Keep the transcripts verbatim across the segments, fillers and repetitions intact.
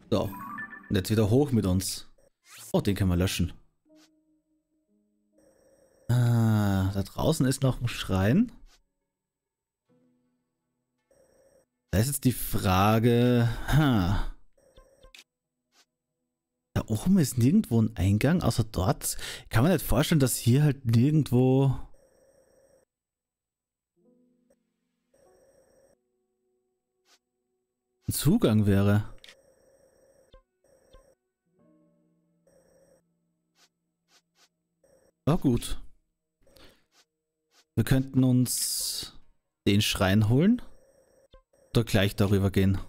So. Und jetzt wieder hoch mit uns. Oh, den können wir löschen. Ah, da draußen ist noch ein Schrein. Da ist jetzt die Frage... Ha. Da oben ist nirgendwo ein Eingang, außer dort. Ich kann mir nicht vorstellen, dass hier halt nirgendwo... ein Zugang wäre. Na gut. Wir könnten uns den Schrein holen. Oder gleich darüber gehen.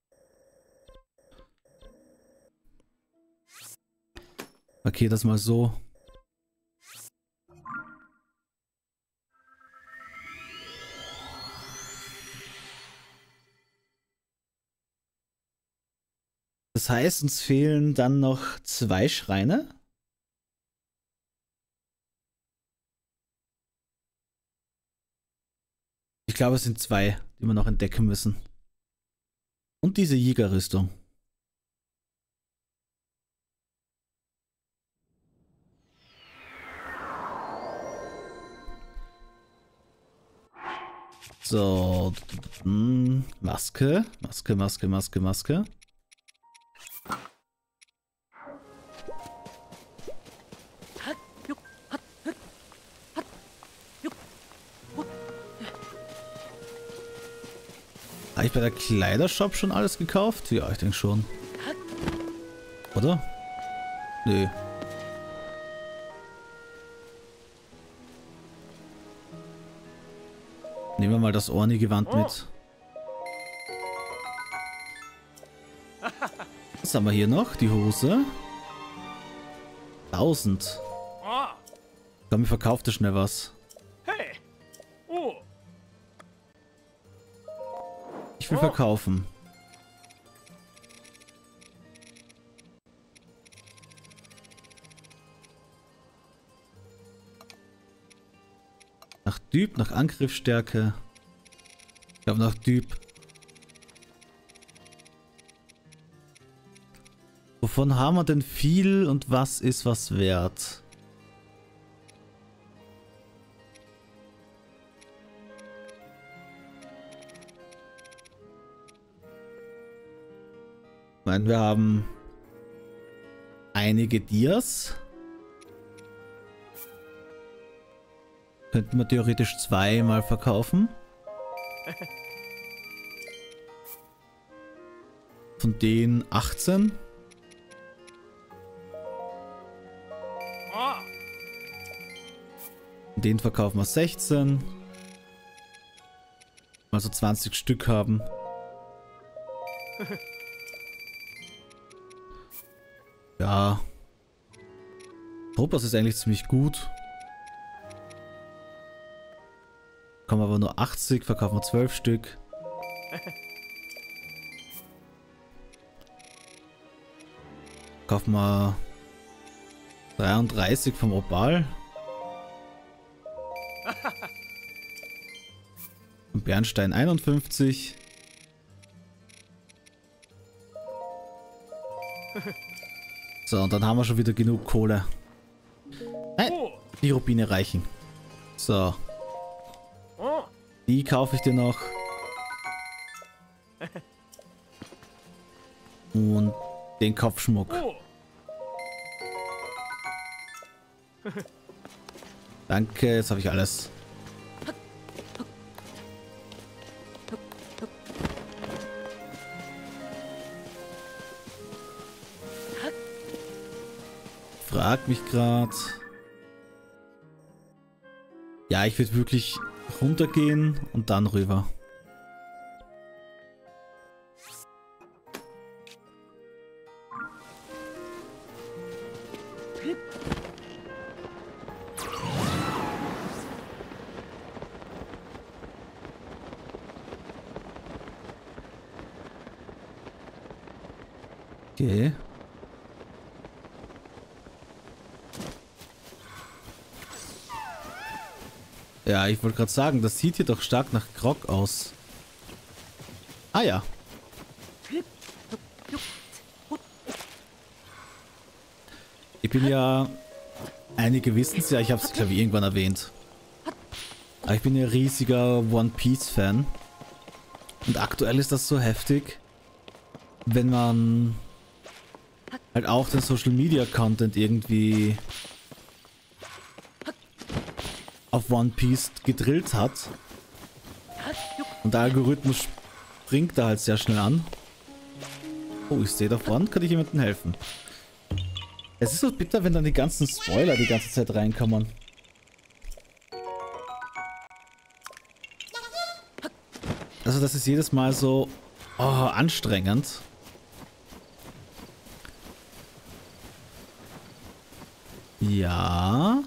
Okay, das mal so. Das heißt, uns fehlen dann noch zwei Schreine. Ich glaube, es sind zwei, die wir noch entdecken müssen. Und diese Jägerrüstung. So. Maske. Maske, Maske, Maske, Maske. Habe ich bei der Kleidershop schon alles gekauft? Ja, ich denke schon. Oder? Nö. Nehmen wir mal das Orni-Gewand mit. Was haben wir hier noch? Die Hose. tausend. Komm, ich verkaufe dir schnell was. Ich will verkaufen. Nach Typ, nach Angriffsstärke. Ich glaube nach Typ. Wovon haben wir denn viel und was ist was wert? Ich meine, wir haben einige Dias. Könnten wir theoretisch zweimal verkaufen. Von denen achtzehn. Von denen verkaufen wir sechzehn. Also zwanzig Stück haben. Ja. Tropas ist eigentlich ziemlich gut. Kommen aber nur achtzig, verkaufen wir zwölf Stück. Kaufen wir dreiunddreißig vom Opal. Und Bernstein einundfünfzig. So, und dann haben wir schon wieder genug Kohle. Nein, die Rubine reichen. So. Die kaufe ich dir noch. Und den Kopfschmuck. Danke, jetzt habe ich alles. Frag mich gerade. Ja, ich würde wirklich runtergehen und dann rüber. Okay. Ja, ich wollte gerade sagen, das sieht hier doch stark nach Grog aus. Ah ja. Ich bin ja, einige wissen es ja, ich habe es glaube ich irgendwann erwähnt. Aber ich bin ja riesiger One Piece Fan. Und aktuell ist das so heftig, wenn man halt auch den Social Media Content irgendwie auf One Piece gedrillt hat. Und der Algorithmus springt da halt sehr schnell an. Oh, ich sehe da vorne, kann ich jemandem helfen. Es ist so bitter, wenn dann die ganzen Spoiler die ganze Zeit reinkommen. Also das ist jedes Mal so oh, anstrengend. Ja.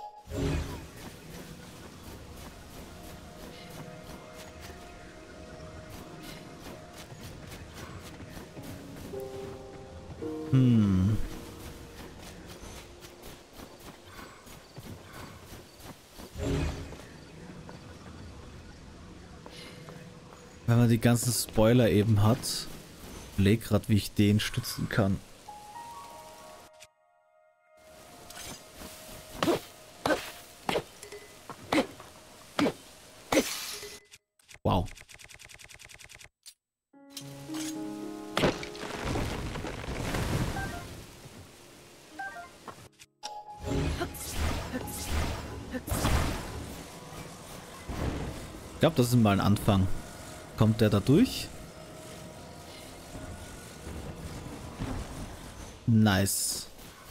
Hm. Wenn man die ganzen Spoiler eben hat, überleg grad, wie ich den stützen kann. Wow. Ich glaube, das ist mal ein Anfang. Kommt der da durch? Nice.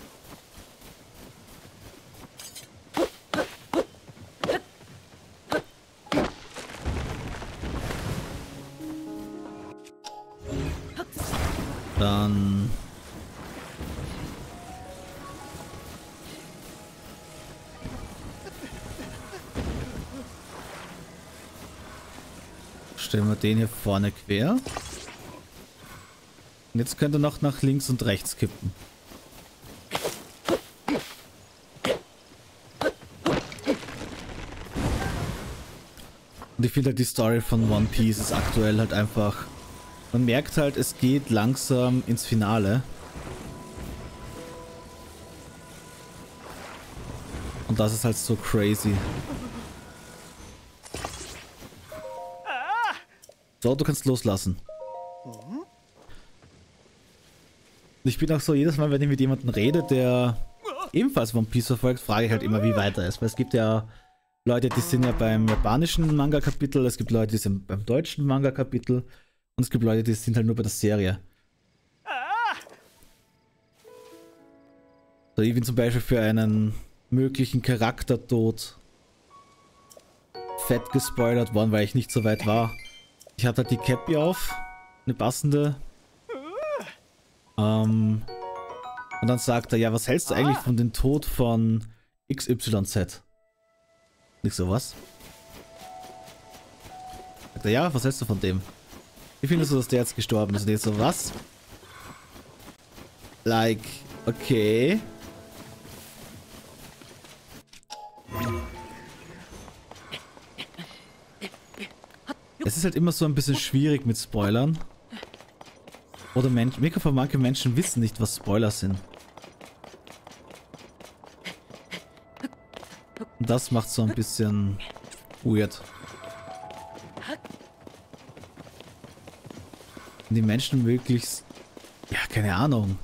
Dann... stellen wir den hier vorne quer. Und jetzt könnt ihr noch nach links und rechts kippen. Und ich finde halt die Story von One Piece ist aktuell halt einfach... Man merkt halt, es geht langsam ins Finale. Und das ist halt so crazy. So, du kannst loslassen. Und ich bin auch so, jedes Mal, wenn ich mit jemandem rede, der ebenfalls One Piece verfolgt, frage ich halt immer, wie weiter ist. Weil es gibt ja Leute, die sind ja beim japanischen Manga-Kapitel, es gibt Leute, die sind beim deutschen Manga-Kapitel und es gibt Leute, die sind halt nur bei der Serie. So, ich bin zum Beispiel für einen möglichen Charaktertod fett gespoilert worden, weil ich nicht so weit war. Ich hatte halt die Cappy auf, eine passende. Ähm, und dann sagt er, ja, was hältst du eigentlich von dem Tod von X Y Z? Nicht sowas. Sagt er, ja, was hältst du von dem? Wie findest du, dass der jetzt gestorben ist? Und jetzt so, was? Like, okay. Es ist halt immer so ein bisschen schwierig mit Spoilern. Oder Menschen, mega von manche Menschen wissen nicht, was Spoiler sind. Und das macht so ein bisschen weird. Wenn die Menschen möglichst... Ja, keine Ahnung.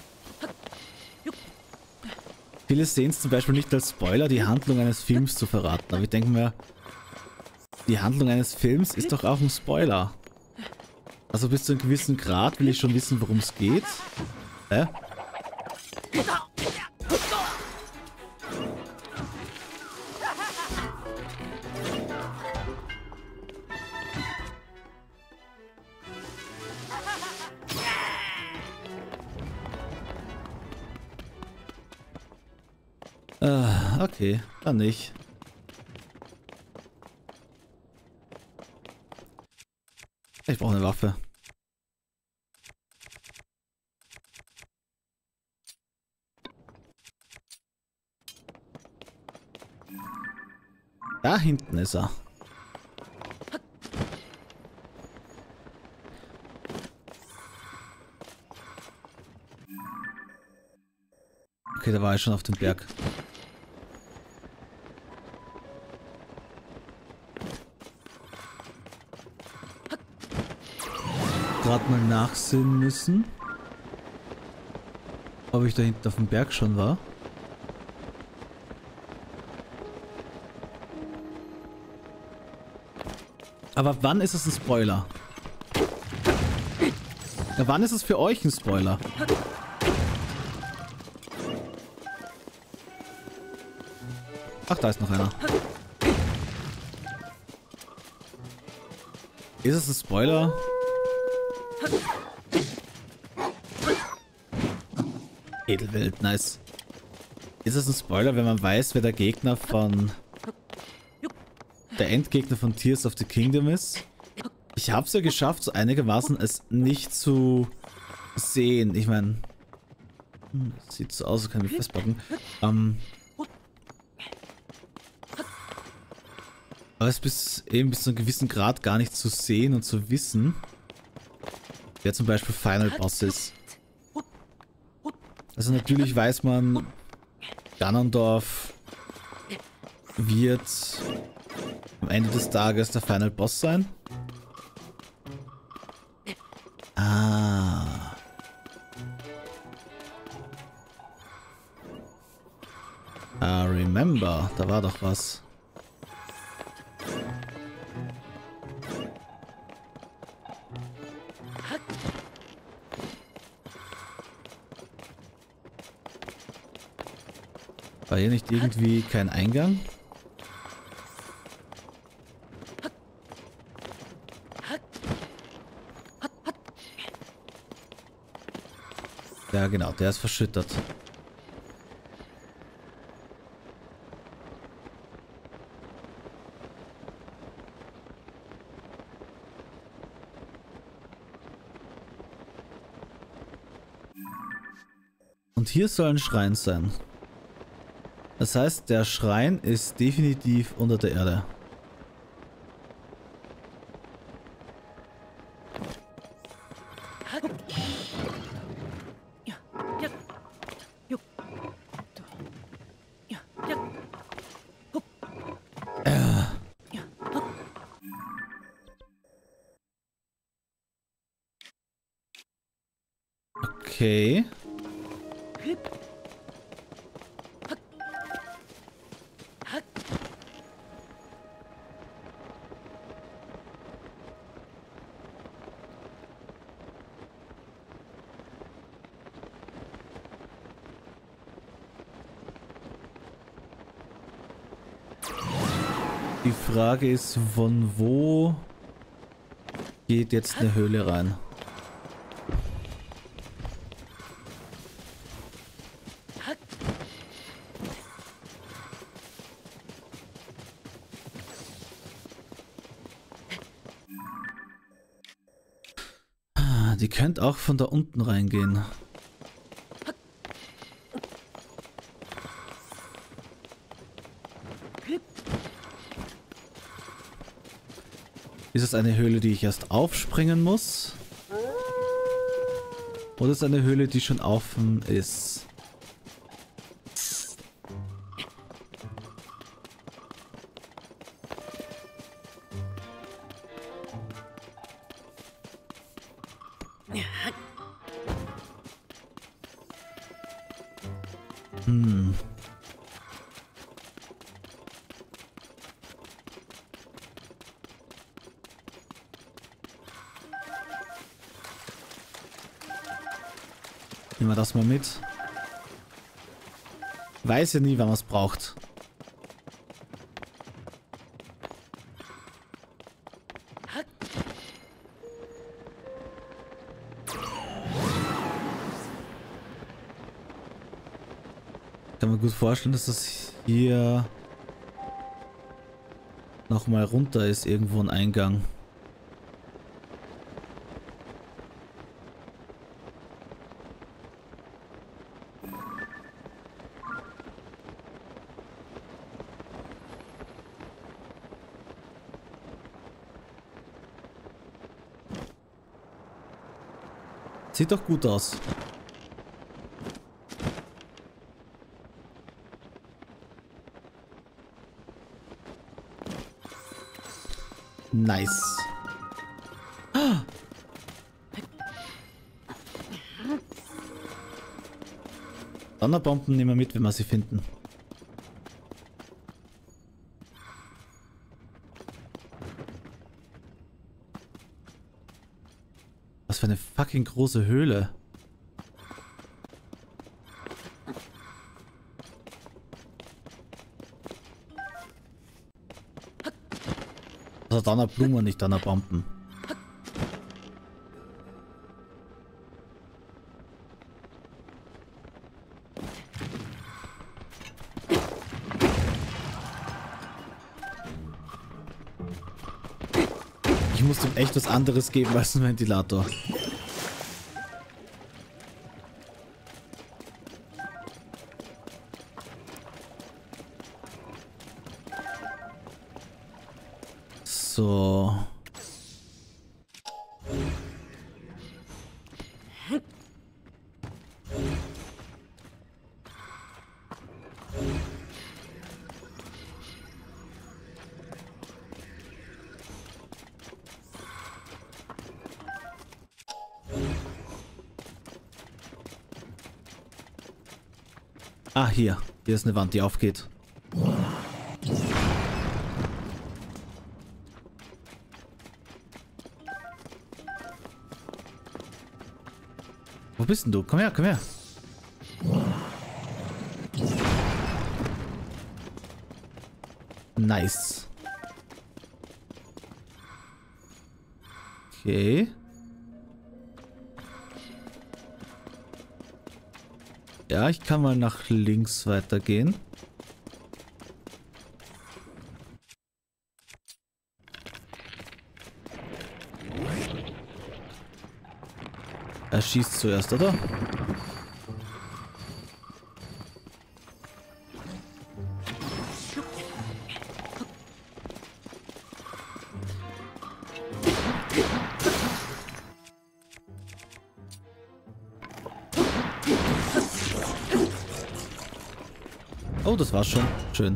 Viele sehen es zum Beispiel nicht als Spoiler, die Handlung eines Films zu verraten. Aber ich denke mir, die Handlung eines Films ist doch auch ein Spoiler. Also bis zu einem gewissen Grad will ich schon wissen, worum es geht. Hä? Ah, okay, dann nicht. Ich brauche eine Waffe. Da hinten ist er. Okay, da war ich schon auf dem Berg. Gerade mal nachsehen müssen, ob ich da hinten auf dem Berg schon war. Aber wann ist es ein Spoiler? Ja, wann ist es für euch ein Spoiler? Ach, da ist noch einer. Ist es ein Spoiler? Edelwild, nice. Ist es ein Spoiler, wenn man weiß, wer der Gegner von... der Endgegner von Tears of the Kingdom ist? Ich habe es ja geschafft, so einigermaßen es nicht zu sehen. Ich meine... Hm, sieht so aus, als kann ich festpacken. Ähm... Aber es ist bis, eben bis zu einem gewissen Grad gar nicht zu sehen und zu wissen, wer zum Beispiel Final Boss ist. Also natürlich weiß man, Ganondorf wird am Ende des Tages der Final Boss sein. Ah. Ah, remember, da war doch was. War hier nicht irgendwie kein Eingang? Ja genau, der ist verschüttet. Und hier soll ein Schrein sein. Das heißt, der Schrein ist definitiv unter der Erde. Äh. Okay. Die Frage ist, von wo geht jetzt eine Höhle rein? Ah, die könnte auch von da unten reingehen. Ist es eine Höhle, die ich erst aufspringen muss? Oder ist es eine Höhle, die schon offen ist? Hm. Nehmen wir das mal mit. Weiß ja nie, wann man es braucht. Ich kann mir gut vorstellen, dass das hier nochmal runter ist, irgendwo ein Eingang. Sieht doch gut aus. Nice. Ah. Donnerbomben nehmen wir mit, wenn wir sie finden. Was für eine fucking große Höhle. Also Donnerblumen, nicht Donnerbomben. Ich muss ihm echt was anderes geben als ein Ventilator. So. Ah, hier. Hier ist eine Wand, die aufgeht. Wo bist denn du? Komm her, komm her. Nice. Okay. Ja, ich kann mal nach links weitergehen. Er schießt zuerst, oder? Oh, das war's schon. Schön.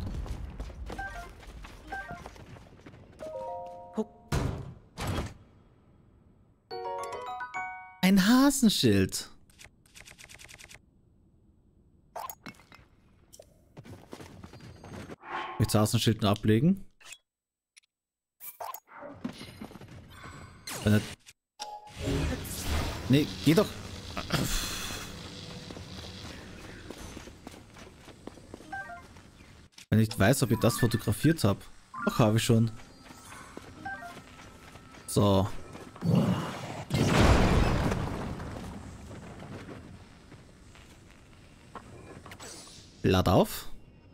Ein Hasenschild. Jetzt Hasenschild nur ablegen. Nee, geh doch. Wenn ich nicht weiß, ob ich das fotografiert habe. Ach, habe ich schon. So. Lad auf.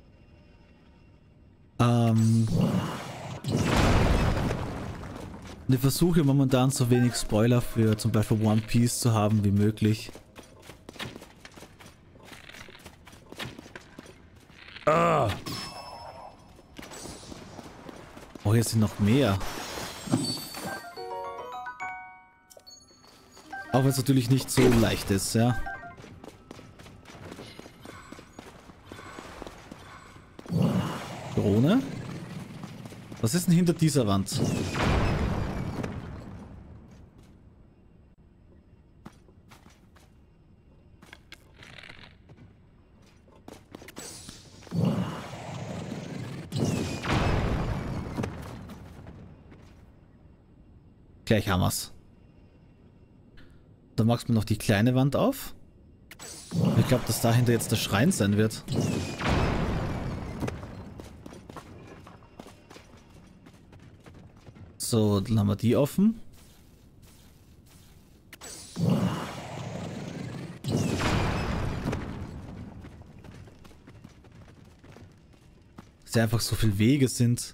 Ähm. Ich versuche momentan so wenig Spoiler für zum Beispiel One Piece zu haben wie möglich. Ah. Oh, hier sind noch mehr. Auch wenn es natürlich nicht so leicht ist, ja. Drohne? Was ist denn hinter dieser Wand? Gleich haben wir's. Dann machst du noch die kleine Wand auf. Ich glaube, dass dahinter jetzt der Schrein sein wird. So, dann haben wir die offen. Dass ja einfach so viele Wege sind.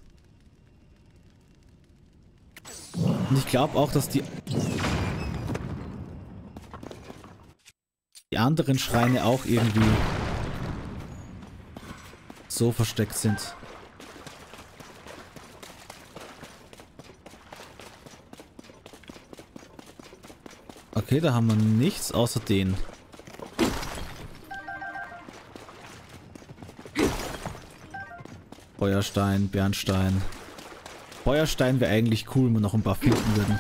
Und ich glaube auch, dass die die anderen Schreine auch irgendwie so versteckt sind. Okay, da haben wir nichts außer den. Feuerstein, Bernstein. Feuerstein wäre eigentlich cool, wenn wir noch ein paar finden würden.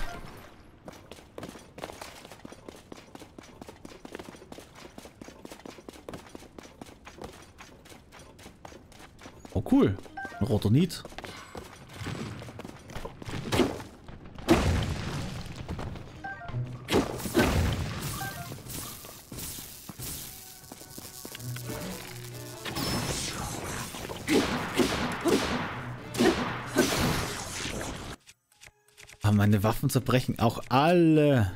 Oh cool, ein Rotonit. Aber meine Waffen zerbrechen auch alle.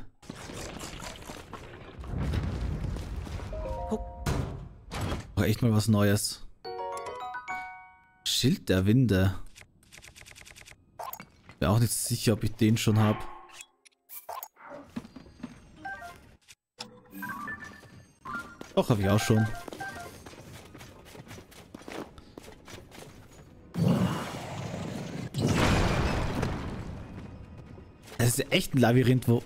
Oh, echt mal was Neues. Schild der Winde. Bin auch nicht sicher, ob ich den schon habe. Doch, habe ich auch schon. Das ist echt ein Labyrinth, wo...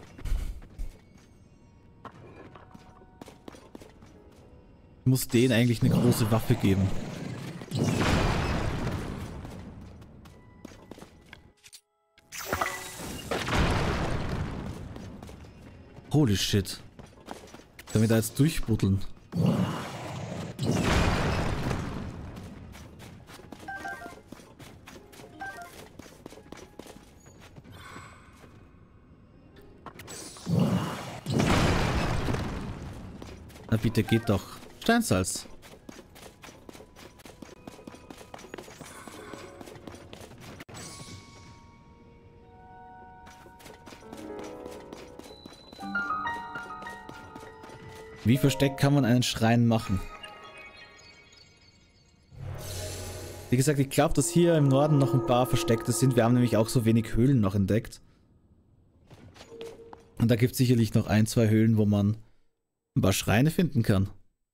Ich muss denen eigentlich eine große Waffe geben. Holy shit. Können wir da jetzt durchbuddeln? Na bitte, geht doch. Steinsalz. Wie versteckt kann man einen Schrein machen? Wie gesagt, ich glaube, dass hier im Norden noch ein paar Versteckte sind. Wir haben nämlich auch so wenig Höhlen noch entdeckt. Und da gibt es sicherlich noch ein, zwei Höhlen, wo man ein paar Schreine finden kann.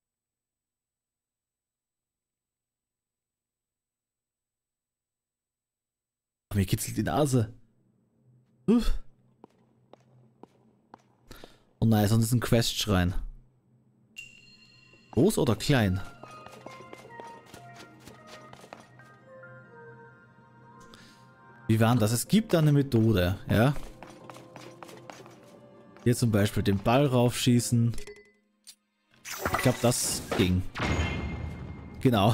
Mir kitzelt die Nase. Uff. Oh nein, sonst ist ein Quest-Schrein. Groß oder klein? Wie war denn das? Es gibt da eine Methode, ja? Hier zum Beispiel den Ball raufschießen. Ich glaube, das ging. Genau.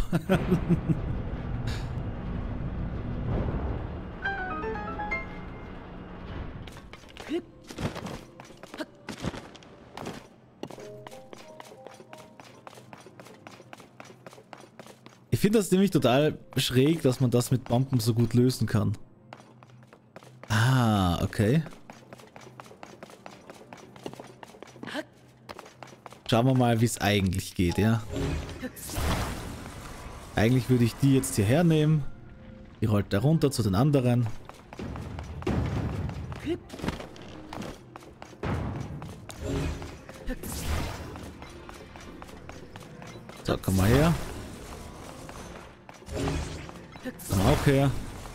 Ich finde das nämlich total schräg, dass man das mit Bomben so gut lösen kann. Ah, okay. Schauen wir mal, wie es eigentlich geht, ja. Eigentlich würde ich die jetzt hierher nehmen. Die rollt da runter zu den anderen. So, komm mal her. Komm auch her.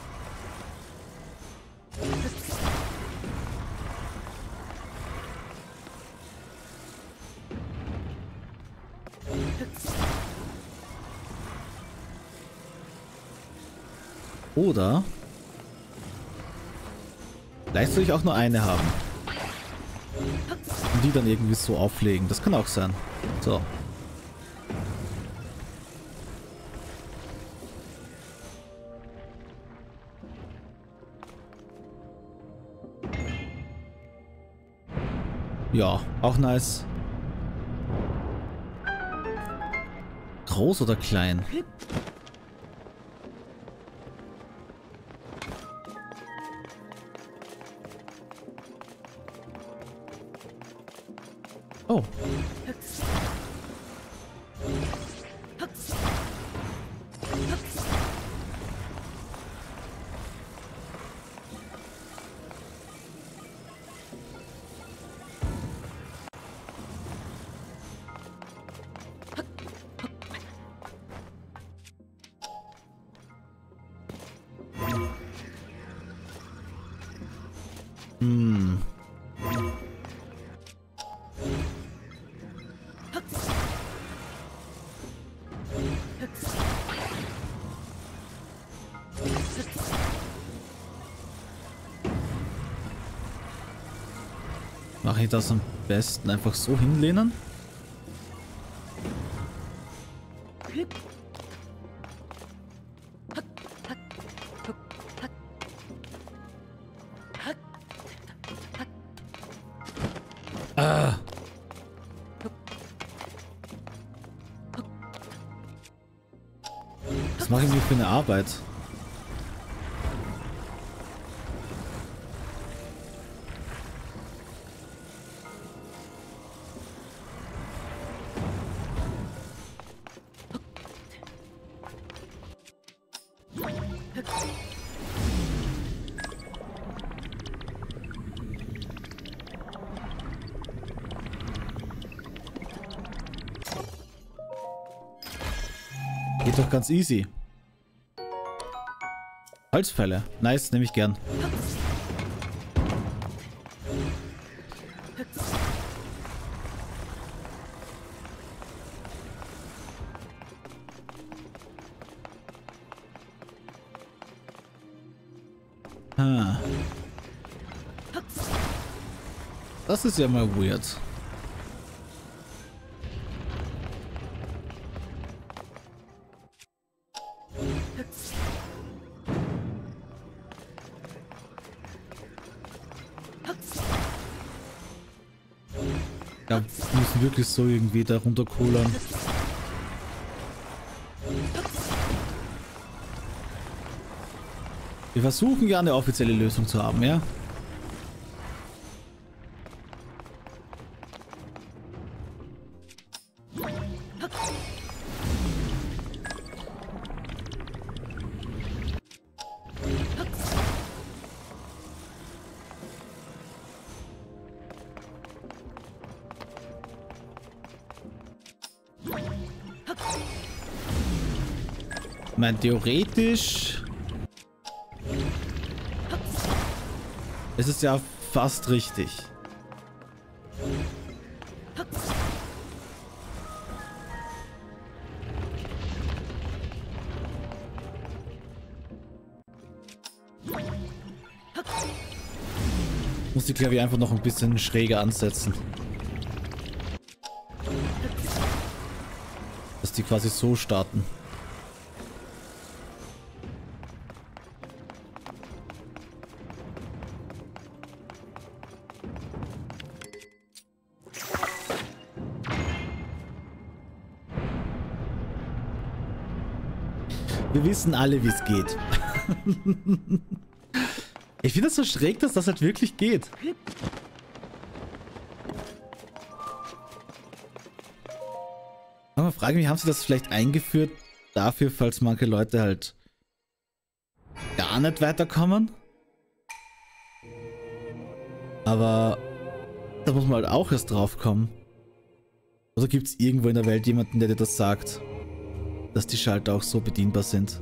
Oder vielleicht soll ich auch nur eine haben. Und die dann irgendwie so auflegen. Das kann auch sein. So. Ja, auch nice. Groß oder klein? Oh. Hm. Mache ich das am besten einfach so hinlehnen? Ah. Was mache ich mir für eine Arbeit? Geht doch ganz easy. Holzfälle. Nice, nehme ich gern. Ah. Das ist ja mal weird. Ja, wir müssen wirklich so irgendwie da runterkullern. Wir versuchen ja eine offizielle Lösung zu haben, ja? Ich meine, theoretisch ist es ja fast richtig. Muss die Klavier einfach noch ein bisschen schräger ansetzen. Dass die quasi so starten. Wir wissen alle, wie es geht. Ich finde das so schräg, dass das halt wirklich geht. Aber frage mich, haben sie das vielleicht eingeführt dafür, falls manche Leute halt gar nicht weiterkommen? Aber da muss man halt auch erst drauf kommen. Oder gibt es irgendwo in der Welt jemanden, der dir das sagt? Dass die Schalter auch so bedienbar sind.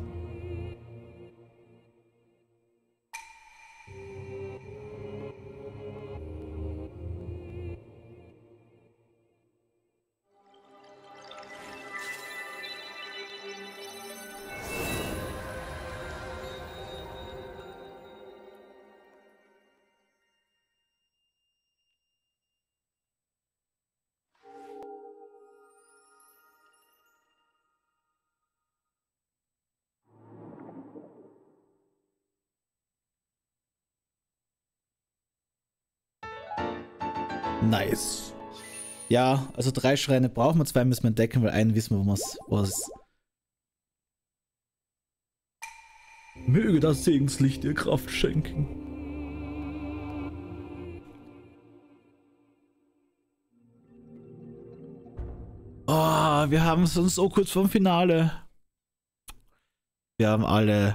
Nice. Ja, also drei Schreine brauchen wir, zwei müssen wir entdecken, weil einen wissen wir, wo es ist. Möge das Segenslicht dir Kraft schenken. Oh, wir haben es uns so kurz vorm Finale. Wir haben alle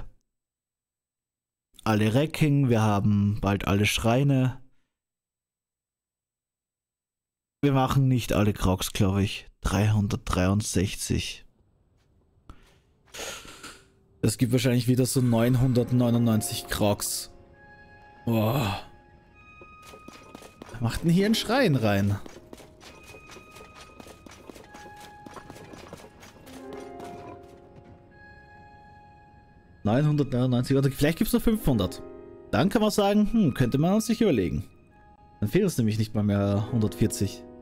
alle Recking, wir haben bald alle Schreine. Wir machen nicht alle Crocs, glaube ich. dreihundertdreiundsechzig. Es gibt wahrscheinlich wieder so neunhundertneunundneunzig Crocs. Boah. Wer macht denn hier einen Schrein rein? neunhundertneunundneunzig oder vielleicht gibt es nur fünfhundert. Dann kann man sagen, hm, könnte man sich überlegen. Dann fehlen uns nämlich nicht mal mehr hundertvierzig.